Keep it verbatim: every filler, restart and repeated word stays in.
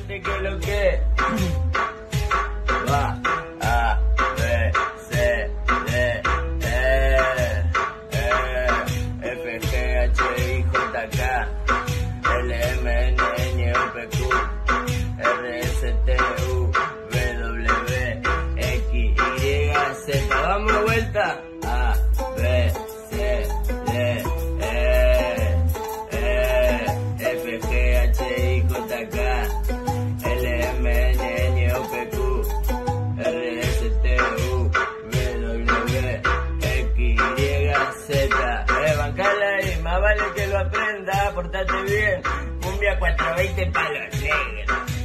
gente que lo que va a B C D E F G H I J K L M N N O P Q R S T U V W X Y Z. Vamos de vuelta. A B C D E F G H I J K L M N N O P Q R S T U V W X Y Z. Eh, bancala ahí, más vale que lo aprenda, portate bien. Cumbia cuatrocientos veinte para los negros.